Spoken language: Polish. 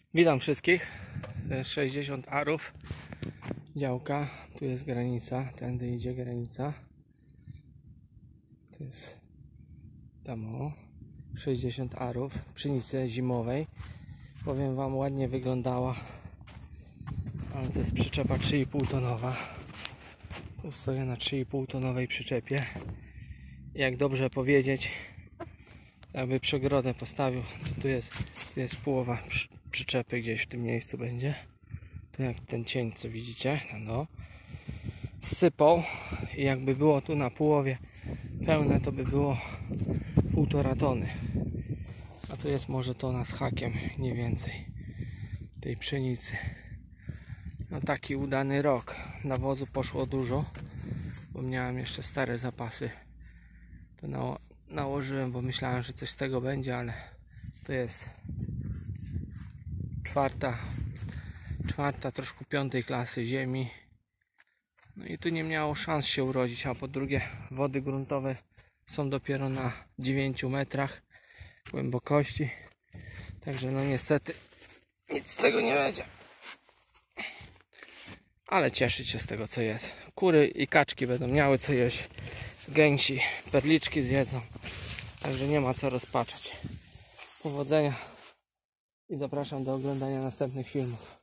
Witam wszystkich. To jest 60 arów działka. Tu jest granica, tędy idzie granica. To jest tam o 60 arów pszenicy zimowej. Powiem wam, ładnie wyglądała, ale to jest przyczepa 3,5 tonowa. Tu stoję na 3,5 tonowej przyczepie. Jak dobrze powiedzieć, jakby przegrodę postawił, to tu jest połowa przyczepy, gdzieś w tym miejscu będzie. Tu jak ten cień, co widzicie, no, sypał i jakby było tu na połowie pełne, to by było 1,5 tony. A tu jest może tona z hakiem, nie więcej, tej pszenicy. No taki udany rok. Nawozu poszło dużo, bo miałem jeszcze stare zapasy. To nałożyłem, bo myślałem, że coś z tego będzie, ale to jest czwarta, troszkę piątej klasy ziemi. No i tu nie miało szans się urodzić, a po drugie wody gruntowe są dopiero na 9 metrach głębokości. Także no niestety nic z tego nie będzie. Ale cieszyć się z tego, co jest. Kury i kaczki będą miały co jeść. Gęsi perliczki zjedzą. Także nie ma co rozpaczać. Powodzenia i zapraszam do oglądania następnych filmów.